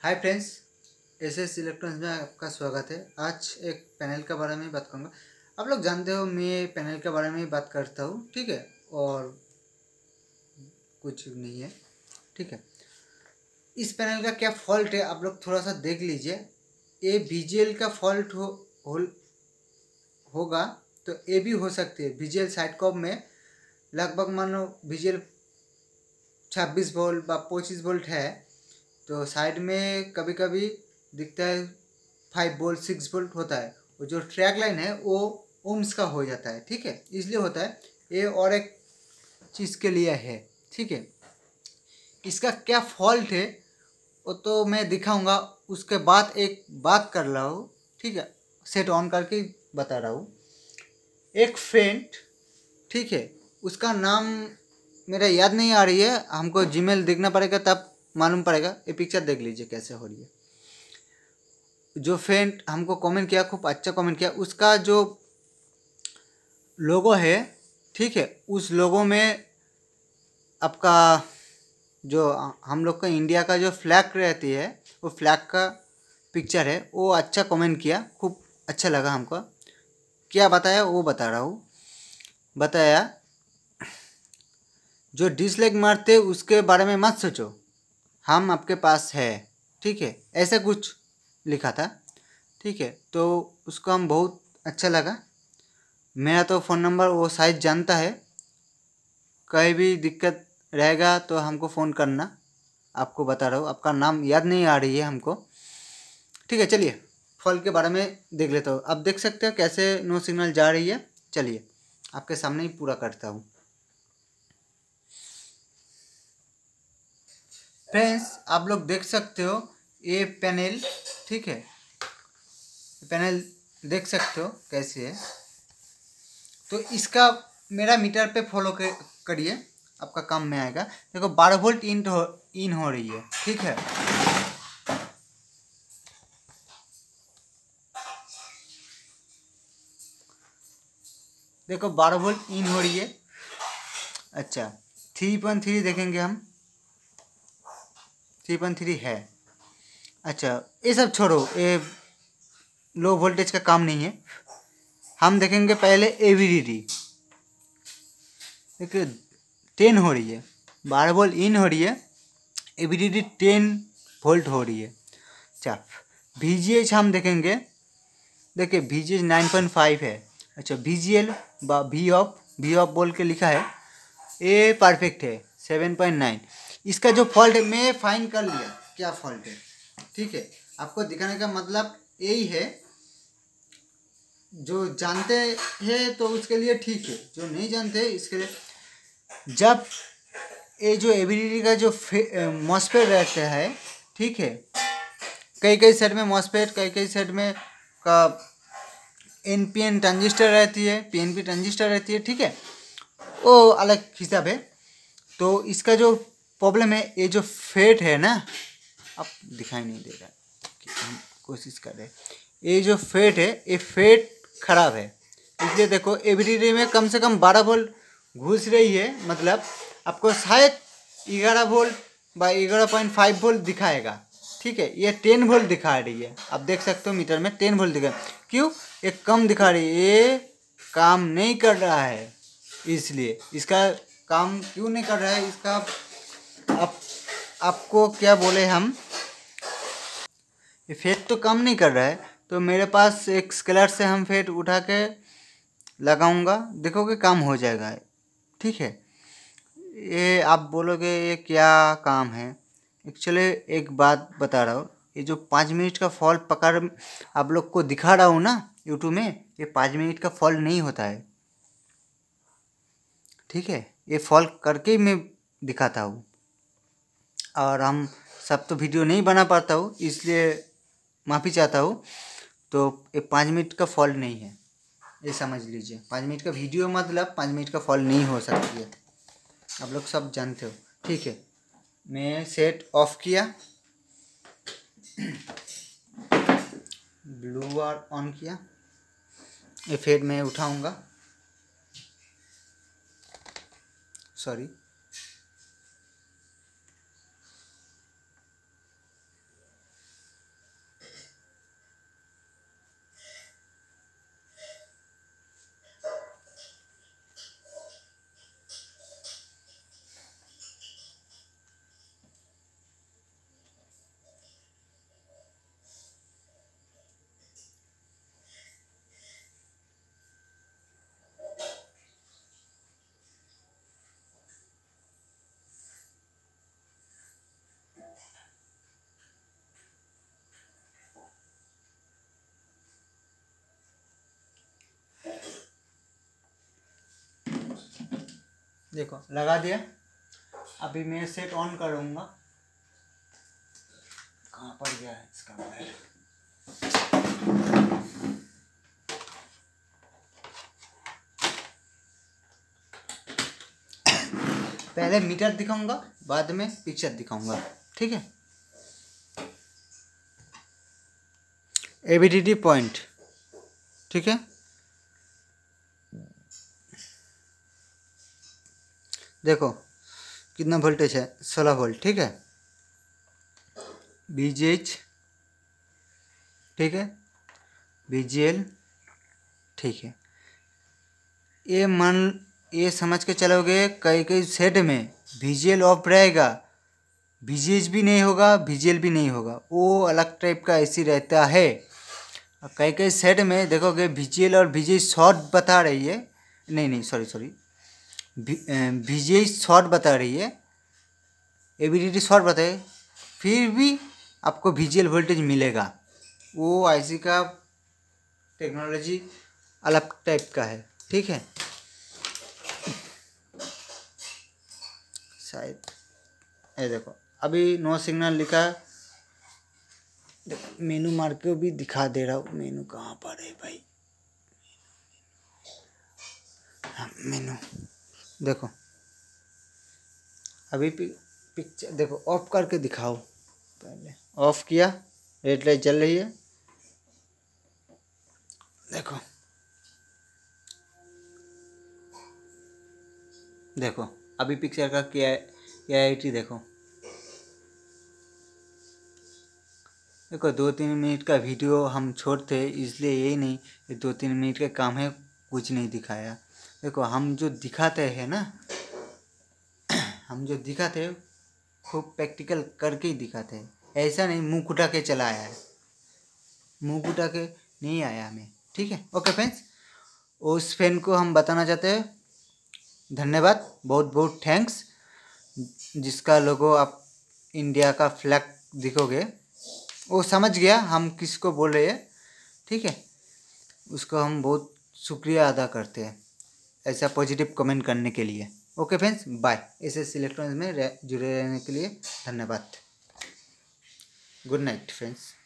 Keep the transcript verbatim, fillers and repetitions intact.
हाय friends, S S electronics में आपका स्वागत है। आज एक पैनल के बारे में बात करूँगा। आप लोग जानते हो मैं पैनल के बारे में बात करता हूँ, ठीक है, और कुछ नहीं है, ठीक है। इस पैनल का क्या फॉल्ट है आप लोग थोड़ा सा देख लीजिए। ये वीजीएल का फॉल्ट हो, हो होगा तो ये भी हो सकती है। वीजीएल साइड कॉप में लगभग मानो वीजीएल छब्बीस वोल्ट व पच्चीस वोल्ट है, तो साइड में कभी कभी दिखता है फाइव वोल्ट सिक्स वोल्ट होता है। वो जो ट्रैक लाइन है वो ओम्स का हो जाता है, ठीक है, इसलिए होता है ये। और एक चीज़ के लिए है, ठीक है। इसका क्या फॉल्ट है वो तो मैं दिखाऊंगा, उसके बाद एक बात कर रहा हूँ, ठीक है, सेट ऑन करके बता रहा हूँ। एक फेंट, ठीक है, उसका नाम मेरा याद नहीं आ रही है, हमको जीमेल देखना पड़ेगा तब मालूम पड़ेगा। ये पिक्चर देख लीजिए कैसे हो रही है। जो फेंट हमको कमेंट किया, खूब अच्छा कमेंट किया, उसका जो लोगो है, ठीक है, उस लोगो में आपका जो हम लोग का इंडिया का जो फ्लैग रहती है वो फ्लैग का पिक्चर है। वो अच्छा कमेंट किया, खूब अच्छा लगा हमको। क्या बताया वो बता रहा हूँ। बताया जो डिसलाइक मारते उसके बारे में मत सोचो, हम आपके पास है, ठीक है, ऐसा कुछ लिखा था, ठीक है। तो उसको हम बहुत अच्छा लगा। मेरा तो फ़ोन नंबर वो शायद जानता है, कहीं भी दिक्कत रहेगा तो हमको फ़ोन करना। आपको बता रहा हूँ, आपका नाम याद नहीं आ रही है हमको, ठीक है। चलिए फल के बारे में देख लेता हूँ। आप देख सकते हो कैसे नो सिग्नल जा रही है। चलिए आपके सामने ही पूरा करता हूँ। फ्रेंड्स, आप लोग देख सकते हो ये पैनल, ठीक है, पैनल देख सकते हो कैसे है। तो इसका मेरा मीटर पे फॉलो करिए, आपका काम में आएगा। देखो बारह वोल्ट इन हो इन हो रही है, ठीक है। देखो बारह वोल्ट इन हो रही है। अच्छा, थ्री पॉइंट थ्री देखेंगे हम, थ्री पॉइंट थ्री है। अच्छा ये सब छोड़ो, ये लो वोल्टेज का काम नहीं है। हम देखेंगे पहले ए वी डी डी। देखिए टेन हो रही है, बारह वोल्ट इन हो रही है, A V D D ten volt हो रही है। अच्छा वी जी एच हम देखेंगे, देखिए V G H nine point five है। अच्छा V G L V off V off बोल के लिखा है, ये परफेक्ट है सेवन पॉइंट नाइन। इसका जो फॉल्ट है मैं फाइन कर लिया क्या फॉल्ट है, ठीक है। आपको दिखाने का मतलब यही है, जो जानते हैं तो उसके लिए ठीक है, जो नहीं जानते इसके लिए। जब ये जो एबीडी का जो मॉसफेट रहता है, ठीक है, कई कई सेट में मॉसफेट, कई कई सेट में का एन पी एन ट्रांजिस्टर रहती है, पी एन पी ट्रांजिस्टर रहती है, ठीक है, वो अलग हिसाब है। तो इसका जो प्रॉब्लम है, ये जो फेट है ना, अब दिखाई नहीं दे रहा कि हम कोशिश कर रहे हैं। ये जो फेट है ये फेट खराब है, इसलिए देखो एवरीडे में कम से कम बारह वोल्ट घुस रही है, मतलब आपको शायद ग्यारह वोल्ट बाई ग्यारह पॉइंट फाइव वोल्ट दिखाएगा, ठीक है। ये टेन वोल्ट दिखा रही है, आप देख सकते हो मीटर में टेन वोल्ट दिखा। क्यों ये कम दिखा रही है? ये काम नहीं कर रहा है, इसलिए इसका काम क्यों नहीं कर रहा है इसका आप आपको क्या बोले हम, ये फेट तो काम नहीं कर रहा है। तो मेरे पास एक स्केलर से हम फेट उठा के लगाऊंगा, देखोगे काम हो जाएगा, ठीक है। ये आप बोलोगे ये क्या काम है, एक्चुअली एक बात बता रहा हूँ। ये जो पाँच मिनट का फॉल पकड़ आप लोग को दिखा रहा हूँ ना यूट्यूब में, ये पाँच मिनट का फॉल नहीं होता है, ठीक है। ये फॉल करके ही मैं दिखाता हूँ, और हम सब तो वीडियो नहीं बना पाता हूँ, इसलिए माफ़ी चाहता हूँ। तो ये पाँच मिनट का फॉल नहीं है, ये समझ लीजिए। पाँच मिनट का वीडियो मतलब पाँच मिनट का फॉल नहीं हो सकती है, आप लोग सब जानते हो, ठीक है। मैं सेट ऑफ किया, ब्लू बार ऑन किया, ये फेड मैं उठाऊंगा, सॉरी, देखो लगा दिया। अभी मैं सेट ऑन करूँगा। कहाँ पर गया है इसका वायर? पहले मीटर दिखाऊंगा, बाद में पिक्चर दिखाऊंगा, ठीक है। A B T T point, ठीक है। देखो कितना वोल्टेज है, सोलह वोल्ट, ठीक है। बी जी एच, ठीक है। बी जी एल, ठीक है। ये मन ये समझ के चलोगे कई कई सेट में वी जी एल ऑफ रहेगा, वी जी एच भी नहीं होगा, वी जी एल भी नहीं होगा, वो अलग टाइप का ऐसी रहता है। कई कई सेट में देखोगे वी जी एल और वी जी एच शॉर्ट बता रही है, नहीं नहीं sorry sorry V G H short बता रही है, A B T T short बताए, फिर भी आपको वी जी एल वोल्टेज मिलेगा। वो आईसी का टेक्नोलॉजी अलग टाइप का है, ठीक है। शायद ये देखो अभी नो सिग्नल लिखा है। देखो मेनू मार के भी दिखा दे रहा हूँ। मेनू कहाँ पर है भाई? हाँ मेनू देखो। अभी पिक्चर देखो ऑफ करके दिखाओ। पहले ऑफ किया, रेड लाइट जल रही है, देखो देखो अभी पिक्चर का क्या क्लैरिटी देखो। देखो दो तीन मिनट का वीडियो हम छोड़ते इसलिए यही नहीं कि दो तीन मिनट का काम है, कुछ नहीं दिखाया। देखो हम जो दिखाते हैं ना हम जो दिखाते हैं खूब प्रैक्टिकल करके ही दिखाते हैं। ऐसा नहीं मुंह कुटा के चला आया है, मुंह कुटा के नहीं आया हमें, ठीक है। ओके फ्रेंड्स, उस फैन को हम बताना चाहते हैं धन्यवाद, बहुत बहुत थैंक्स, जिसका लोगो आप इंडिया का फ्लैग दिखोगे वो समझ गया हम किसको बोल रहे हैं, ठीक है। उसको हम बहुत शुक्रिया अदा करते हैं ऐसा पॉजिटिव कमेंट करने के लिए। Okay friends, bye. S S electronics में जुड़े रहने के लिए धन्यवाद। Good night friends.